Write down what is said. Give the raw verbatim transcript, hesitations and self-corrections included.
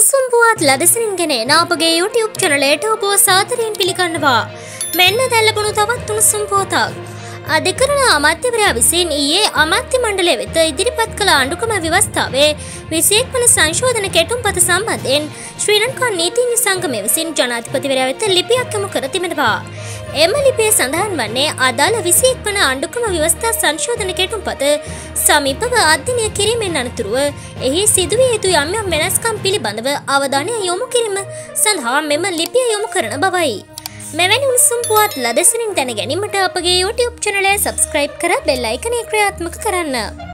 උණුසුම් පුවත් ලදසනින් ගෙන අපගේ YouTube channel එකට ඔබ සාදරයෙන් පිළිගන්නවා. මෙන්න දැන් ලැබුණු තවත් උණුසුම් පුවතක්. අධිකරණ අමාත්‍යවරයා විසින් ඊයේ අමාත්‍ය මණ්ඩලය වෙත ඉදිරිපත් කළ ආණ්ඩුක්‍රම ව්‍යවස්ථාවේ විසිඑක් වන සංශෝධන කෙටුම්පත සම්බන්ධයෙන් ශ්‍රී ලංකා නීතිඥ සංගමය විසින් ජනාධිපතිවරයා වෙත ලිපියක් යොමු කර තිබෙනවා. එම ලිපියේ සඳහන් වන්නේ අදාළ විසිඑක් වන ආණ්ඩුක්‍රම ව්‍යවස්ථා සංශෝධන කෙටුම්පත සමීපව අධ්‍යයනය කිරීමෙන් අනතුරුව එහි සිදුවිය යුතු යම් යම් වෙනස්කම් පිළිබඳව අවධානය යොමු කිරීම සඳහා මෙම ලිපිය යොමු කරන බවයි. මෙවැනි උණුසුම් පුවත් ලදසනින් දැන ගැනීමට අපගේ YouTube channel එක subscribe කර bell icon එක ක්‍රියාත්මක කරන්න.